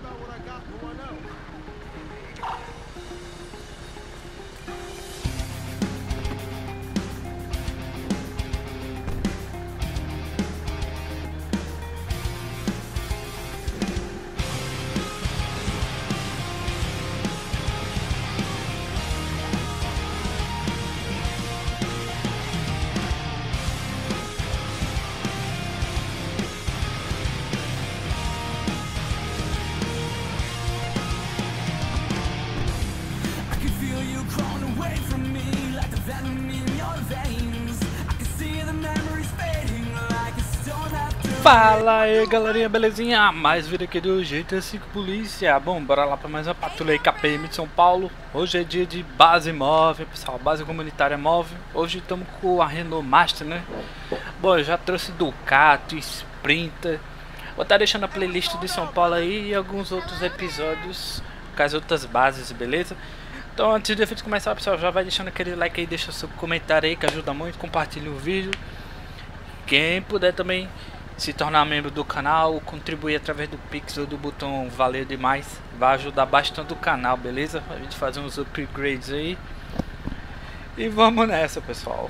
Fala aí galerinha, belezinha? Mais vídeo aqui do GTA V Polícia. Bom, bora lá para mais uma patrulha aí KPM de São Paulo. Hoje é dia de base móvel, pessoal, base comunitária móvel. Hoje estamos com a Renault Master, né? Bom, eu já trouxe Ducato, Sprinter. Vou estar deixando a playlist de São Paulo aí e alguns outros episódios com as outras bases, beleza? Então antes de a gente começar, pessoal, já vai deixando aquele like aí, deixa seu comentário aí que ajuda muito, compartilha o vídeo. Quem puder também se tornar membro do canal, contribuir através do Pix ou do botão valeu demais, vai ajudar bastante o canal, beleza? A gente fazer uns upgrades aí. E vamos nessa, pessoal.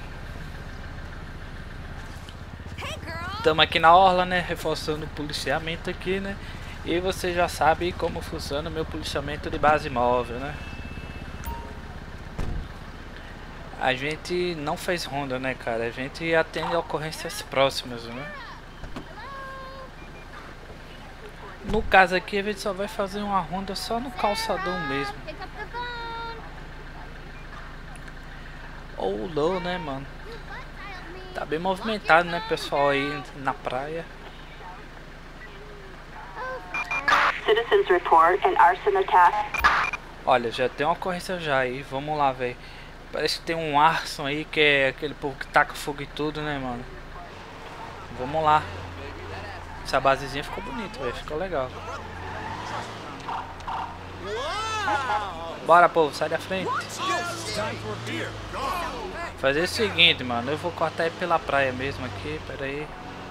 Estamos aqui na orla, né? Reforçando o policiamento aqui, né? E você já sabe como funciona o meu policiamento de base móvel, né? A gente não faz ronda, né, cara? A gente atende ocorrências próximas, né? No caso aqui a gente só vai fazer uma ronda só no calçadão mesmo. Ou low, né, mano? Tá bem movimentado, né, pessoal, aí na praia. Citizens report an arson attack. Olha, já tem uma ocorrência já aí, vamos lá, velho. Parece que tem um arson aí, que é aquele povo que taca fogo e tudo, né, mano? Vamos lá. Essa basezinha ficou bonita, velho, ficou legal. Bora, povo, sai da frente. Fazer o seguinte, mano, eu vou cortar aí pela praia mesmo aqui, pera aí.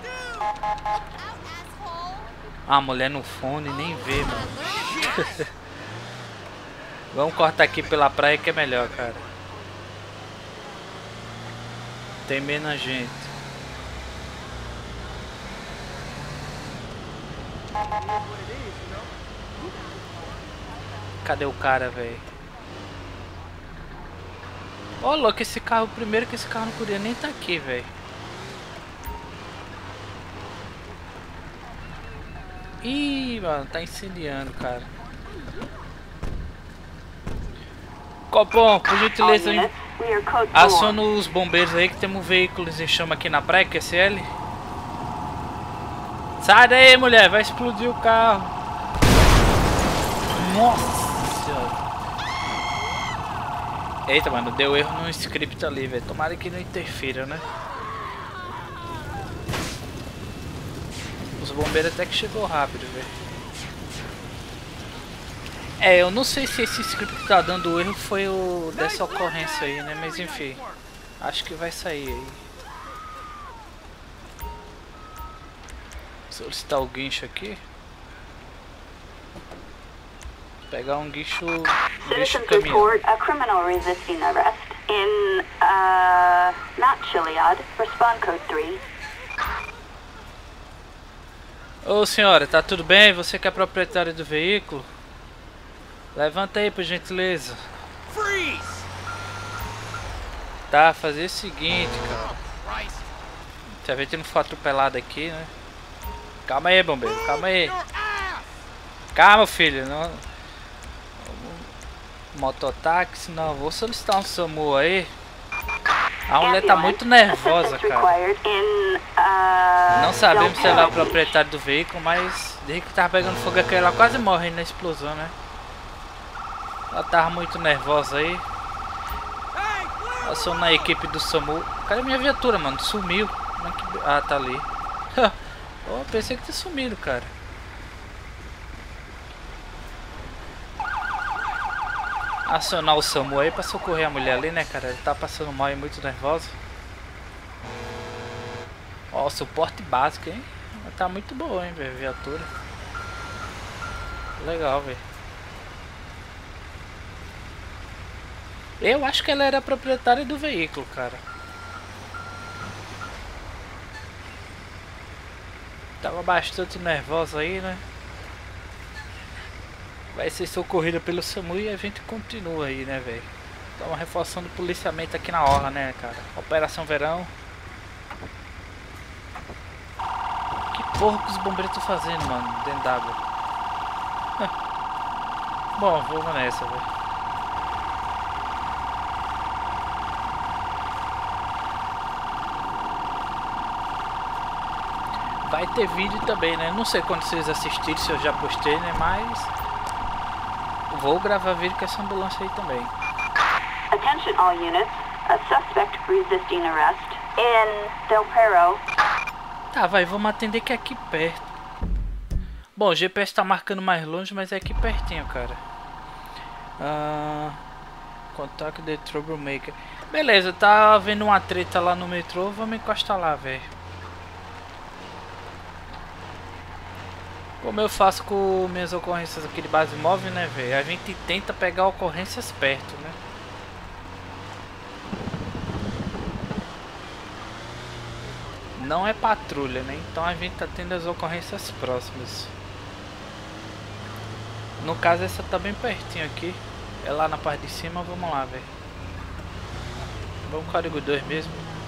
Ah, a mulher no fone, nem vê, mano. Vamos cortar aqui pela praia que é melhor, cara. Tem menos gente. Cadê o cara, velho? Ó, louco, esse carro, primeiro que esse carro não podia nem estar aqui, velho. Ih, mano, tá incendiando, cara. Copom, por gentileza, aciona os bombeiros aí que temos veículos em chama aqui na praia, QSL. Sai daí, mulher, vai explodir o carro. Nossa senhora. Eita, mano, deu erro no script ali, velho. Tomara que não interfira, né? Os bombeiros até que chegou rápido, velho. É, eu não sei se esse script que tá dando erro foi o dessa ocorrência aí, né? Mas enfim, acho que vai sair aí. Solicitar o guincho aqui. Pegar um guincho caminhão. A criminal resisting arrest in Mount Chiliad. Respond code 3. Ô senhora, tá tudo bem? Você que é proprietário do veículo? Levanta aí, por gentileza. Tá, fazer o seguinte, cara. Já vê tendo foto atropelada aqui, né? Calma aí, bombeiro, calma aí. Calma, filho, não. Mototáxi, não, vou solicitar um SAMU aí. A mulher tá muito nervosa, cara. Não sabemos se ela é o proprietário do veículo, mas desde que tava pegando fogo aqui, ela quase morre na explosão, né? Ela tava muito nervosa aí. Aciona a equipe do SAMU. Cadê minha viatura, mano? Sumiu. Ah, tá ali. Oh, pensei que tinha sumido, cara. Acionar o SAMU aí pra socorrer a mulher ali, né, cara? Ele tá passando mal e muito nervosa. Ó, suporte básico, hein? Tá muito boa, hein, velho, viatura. Legal, velho. Eu acho que ela era proprietária do veículo, cara. Tava bastante nervosa aí, né? Vai ser socorrida pelo SAMU e a gente continua aí, né, velho? Estamos reforçando o policiamento aqui na orla, né, cara? Operação Verão. Que porra que os bombeiros estão fazendo, mano, dentro d'água? Bom, vamos nessa, velho. Vai ter vídeo também, né? Não sei quando vocês assistirem, se eu já postei, né? Mas vou gravar vídeo com essa ambulância aí também. Attention all units. A suspect resisting arrest in Del Perro. Tá, vai, vamos atender que é aqui perto. Bom, o GPS tá marcando mais longe, mas é aqui pertinho, cara. Contact the troublemaker. Beleza, tá vendo uma treta lá no metrô, vamos encostar lá, velho. Como eu faço com minhas ocorrências aqui de base móvel, né, velho? A gente tenta pegar ocorrências perto, né? Não é patrulha, né? Então a gente tá tendo as ocorrências próximas. No caso, essa tá bem pertinho aqui. É lá na parte de cima, vamos lá, velho. Vamos código 2 mesmo.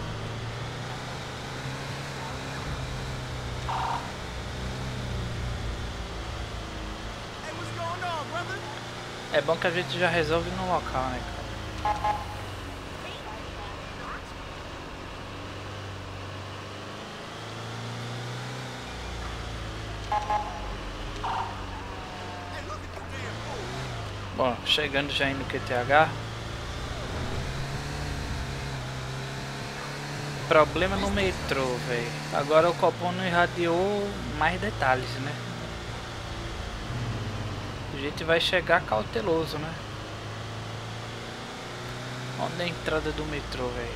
É bom que a gente já resolve no local, né, cara? Bom, chegando já indo no QTH. Problema no metrô, velho. Agora o Copom não irradiou mais detalhes, né? A gente vai chegar cauteloso, né? Onde é a entrada do metrô, velho?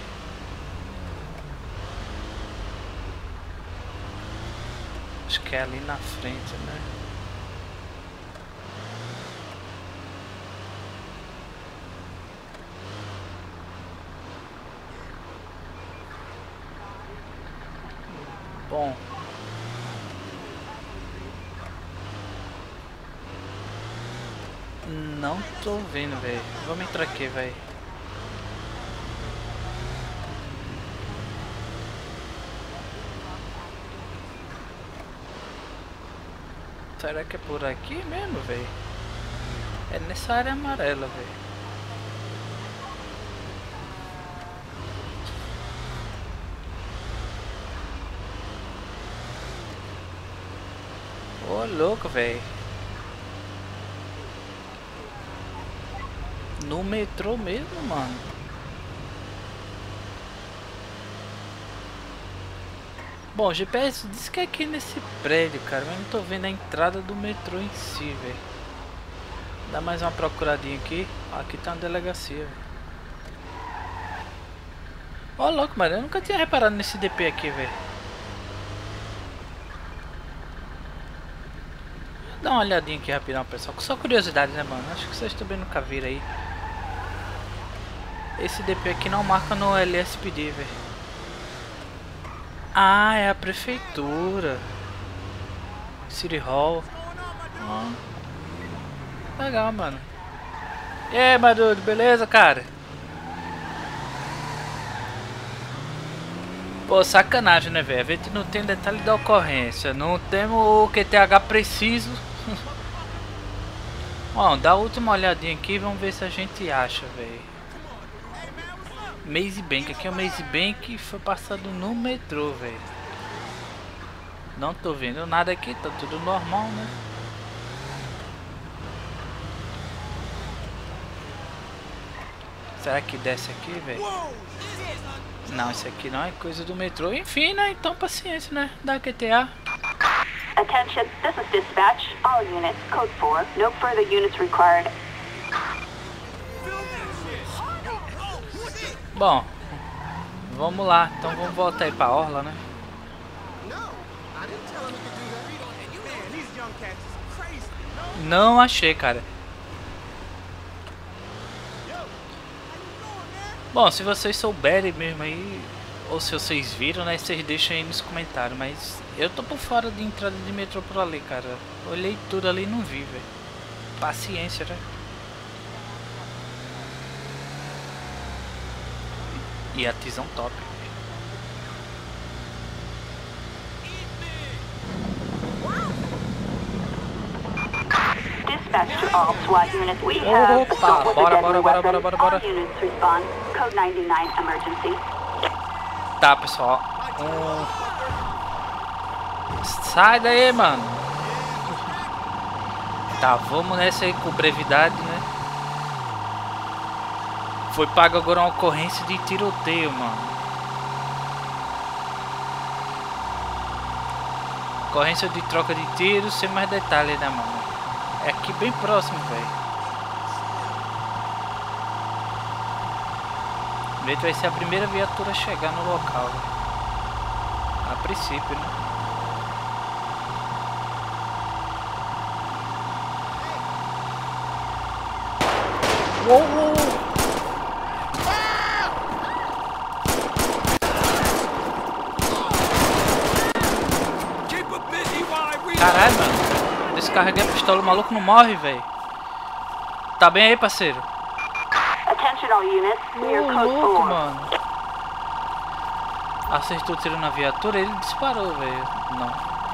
Acho que é ali na frente, né? Bom. Não tô vendo, velho. Vamos entrar aqui, velho. Será que é por aqui mesmo, velho? É nessa área amarela, velho. Ô, louco, velho. No metrô mesmo, mano. Bom, o GPS diz que é aqui nesse prédio, cara. Mas não tô vendo a entrada do metrô em si, velho. Dá mais uma procuradinha aqui. Aqui tá uma delegacia, velho. Ó, louco, mano. Eu nunca tinha reparado nesse DP aqui, velho. Dá uma olhadinha aqui rapidão, pessoal. Só curiosidade, né, mano? Acho que vocês também nunca viram aí. Esse DP aqui não marca no LSPD, velho. Ah, é a prefeitura. City Hall. Ah, legal, mano. E aí, Madudo, beleza, cara? Pô, sacanagem, né, velho? A gente não tem detalhe da ocorrência. Não temos o QTH preciso. Ó, dá a última olhadinha aqui e vamos ver se a gente acha, velho. Maze Bank, aqui é o Maze Bank, foi passado no metrô, velho. Não tô vendo nada aqui, tá tudo normal, né? Será que desce aqui, velho? Não, isso aqui não é coisa do metrô. Enfim, né? Então paciência, né? Da QTA. Attention, this is dispatch. All units, code 4. No further units required. Bom, vamos lá. Então vamos voltar aí pra orla, né? Não achei, cara. Bom, se vocês souberem mesmo aí, ou se vocês viram, né, vocês deixam aí nos comentários. Mas eu tô por fora de entrada de metrô por ali, cara. Olhei tudo ali e não vi, velho. Paciência, né? E a tisão top. Dispatch to all SWAT units. We have assault with a deadly weapon. All units respond. Code 99 emergency. Tá, pessoal. Sai daí, mano. Tá, vamos nessa aí com brevidade, né? Foi pago agora uma ocorrência de tiroteio, mano. Ocorrência de troca de tiros, sem mais detalhes, né, mano? É aqui bem próximo, velho. Vai ser a primeira viatura a chegar no local, véio. A princípio, né? Uou, uou. Caralho, mano. Descarreguei a pistola, o maluco não morre, velho. Tá bem aí, parceiro? Attention all units. We are code Louco, 4. mano. Acertou o tiro na viatura, ele disparou, velho. Não.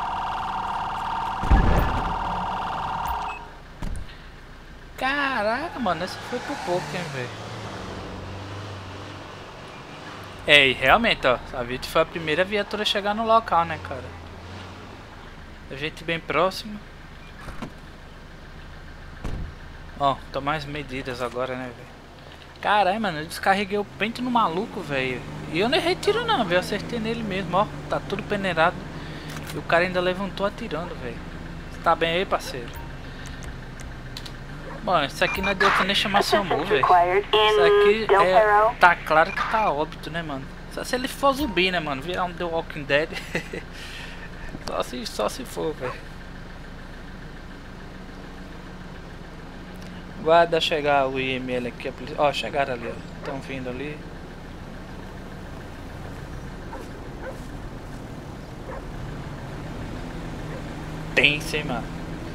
Caraca, mano, essa foi por pouco, hein, velho. É, e realmente, ó, a vítima foi a primeira viatura a chegar no local, né, cara? A gente bem próximo. Ó, tomar as medidas agora, né, velho? Caralho, mano, eu descarreguei o pente no maluco, velho. E eu não errei tiro não, velho. Acertei nele mesmo, ó. Tá tudo peneirado. E o cara ainda levantou atirando, velho. Tá bem aí, parceiro? Bom, isso aqui não adianta nem chamar SAMU, velho. Isso aqui é... Tá claro que tá óbito, né, mano? Só se ele for zumbi, né, mano? Virar um The Walking Dead. Só se for, velho. Guarda chegar o IML aqui, a polícia. Ó, chegaram ali, ó. Estão vindo ali. Tem sim, mano.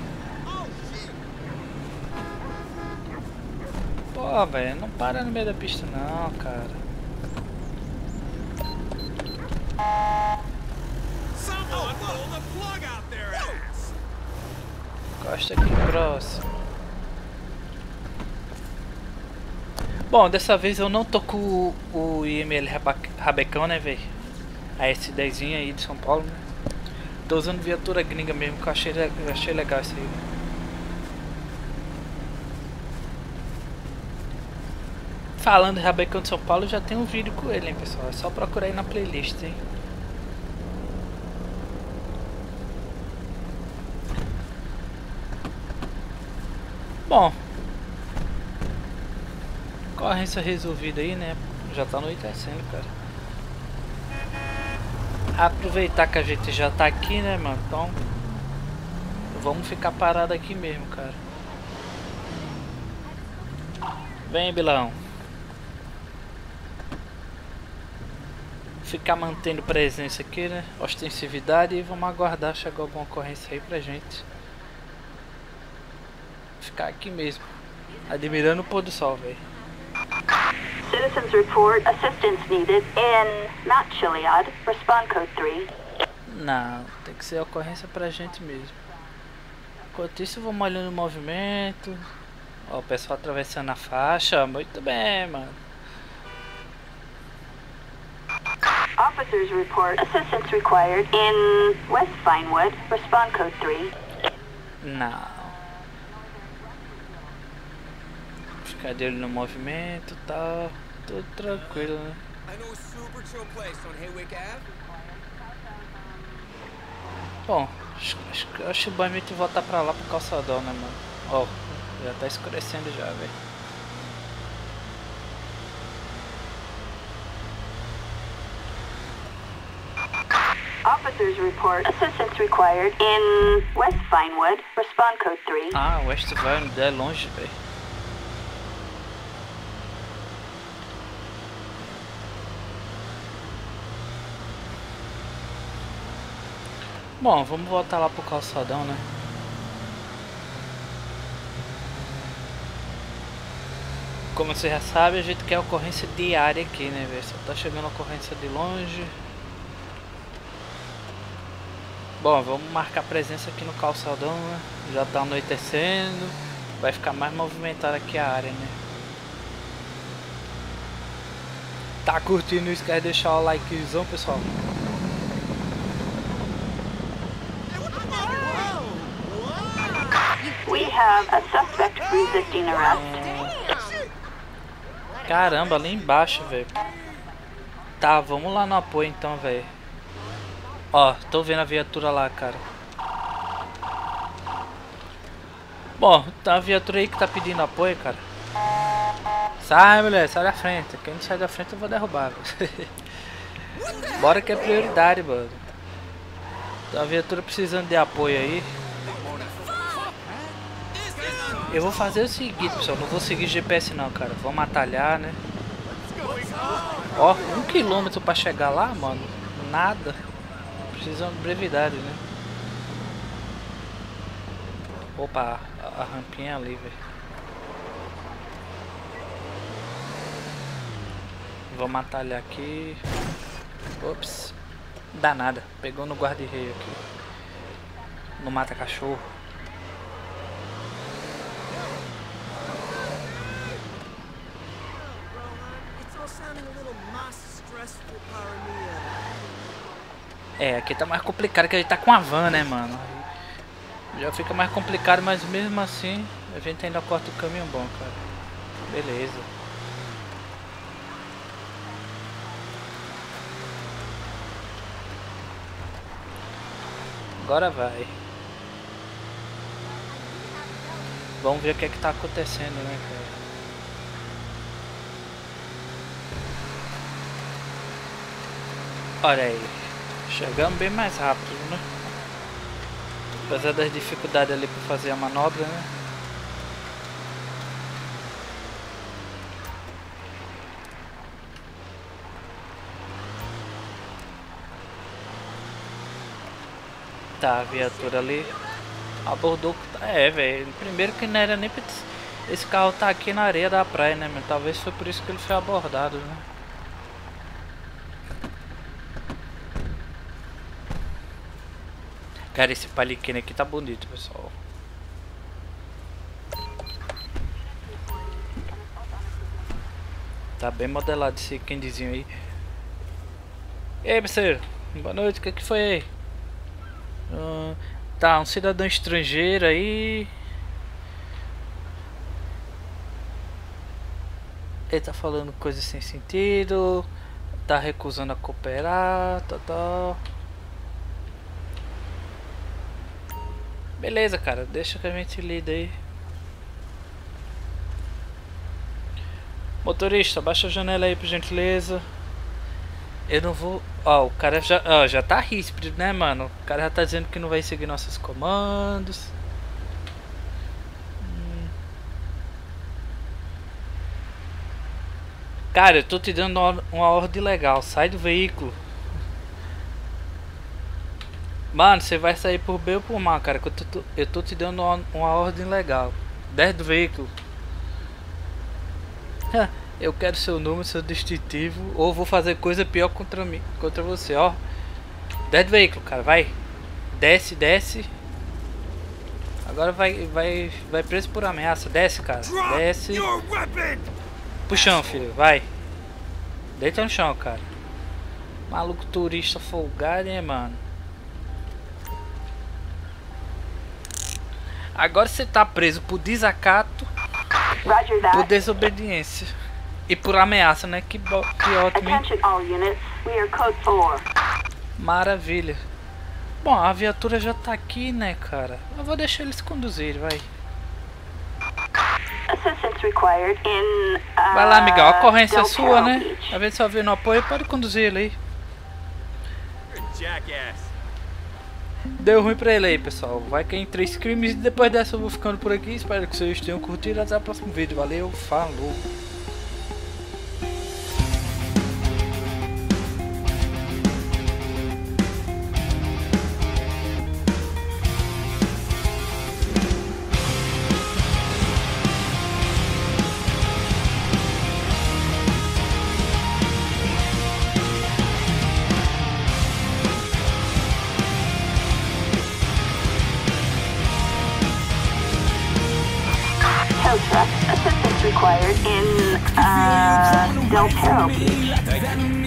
Pô, velho, não para no meio da pista não, cara. Costa aqui próximo. Bom, dessa vez eu não tô com o IML Rabecão, né, velho? A S10 aí de São Paulo, né? Tô usando viatura gringa mesmo, que eu achei legal isso aí. Falando em Rabecão de São Paulo, já tem um vídeo com ele, hein, pessoal? É só procurar aí na playlist, hein? Bom, ocorrência resolvida aí, né? Já tá anoitecendo, cara. Aproveitar que a gente já tá aqui, né, mano? Então, vamos ficar parado aqui mesmo, cara. Vem, Bilão. Ficar mantendo presença aqui, né? Ostensividade, e vamos aguardar chegar alguma ocorrência aí pra gente. Ficar aqui mesmo, admirando o pôr do sol, velho. Citizens report assistance needed in Mount Chiliad. Respond code 3. Não, tem que ser ocorrência pra gente mesmo. Enquanto isso, vamos olhando o movimento. Ó, o pessoal atravessando a faixa. Muito bem, mano. Officers report assistance required in West Vinewood. Respond code 3. Não. Ficar de olho no movimento, tá tudo tranquilo, né? Bom, acho que o banho vai voltar pra lá pro calçadão, né, mano? Ó, já tá escurecendo já, velho. officers report assistance required in West Vinewood. Respond code 3. Ah, West Vinewood é longe, velho. Bom, vamos voltar lá pro calçadão, né? Como você já sabe, a gente quer ocorrência diária aqui, né, velho? Só tá chegando ocorrência de longe. Bom, vamos marcar presença aqui no calçadão, né? Já tá anoitecendo. Vai ficar mais movimentada aqui a área, né? Tá curtindo? Não esquece de deixar o likezão, pessoal. We have a suspect resisting arrest. Caramba, ali embaixo, velho. Tá, vamos lá no apoio então, velho. Ó, tô vendo a viatura lá, cara. Bom, tá a viatura aí que tá pedindo apoio, cara. Sai, mulher, sai da frente. Quem não sai da frente eu vou derrubar, velho. Bora que é prioridade, mano. Tá a viatura precisando de apoio aí. Eu vou fazer o seguinte, pessoal, não vou seguir GPS não, cara. Vamos atalhar, né? Ó, 1 km pra chegar lá, mano. Nada. Precisamos de brevidade, né? Opa, a rampinha ali, velho. Vamos atalhar aqui. Ops. Danada. Pegou no guarda-reio aqui. No mata-cachorro. É, aqui tá mais complicado que a gente tá com a van, né, mano? Já fica mais complicado, mas mesmo assim a gente ainda corta o caminho bom, cara. Beleza. Agora vai. Vamos ver o que é que tá acontecendo, né, cara? Olha aí, chegamos bem mais rápido, né? Apesar das dificuldades ali para fazer a manobra, né? Tá, a viatura ali abordou. É, velho. Primeiro que não era nem pra... Esse carro tá aqui na areia da praia, né, mas talvez foi por isso que ele foi abordado, né? Cara, esse paliquino aqui tá bonito, pessoal. Tá bem modelado esse candyzinho aí. E aí, parceiro? Boa noite, o que foi aí? Tá, um cidadão estrangeiro aí. Ele tá falando coisas sem sentido. Tá recusando a cooperar. Tá. Beleza, cara, deixa que a gente lida aí. Motorista, baixa a janela aí por gentileza. Eu não vou... Ó, o cara já tá ríspido, né, mano? O cara já tá dizendo que não vai seguir nossos comandos. Cara, eu tô te dando uma ordem legal. Sai do veículo. Mano, você vai sair por bem ou por mal, cara. Que eu tô te dando uma ordem legal. Desce do veículo. Eu quero seu número, seu distintivo. Ou vou fazer coisa pior contra mim, contra você, ó. Desce do veículo, cara, vai. Desce, desce. Agora vai preso por ameaça. Desce, cara. Desce. Pro chão, filho, vai. Deita no chão, cara. Maluco turista folgado, hein, mano. Agora você tá preso por desacato, por desobediência e por ameaça, né? Que ótimo, hein? Maravilha. Bom, a viatura já tá aqui, né, cara? Eu vou deixar eles conduzirem, vai. Vai lá, amigão. A ocorrência é sua, né? A vez que você viu no apoio, pode conduzir ele aí. Deu ruim pra ele aí, pessoal. Vai cair em 3 crimes e depois dessa eu vou ficando por aqui. Espero que vocês tenham curtido. Até o próximo vídeo. Valeu, falou! Tow truck. Assistance required in, Del Perro Beach.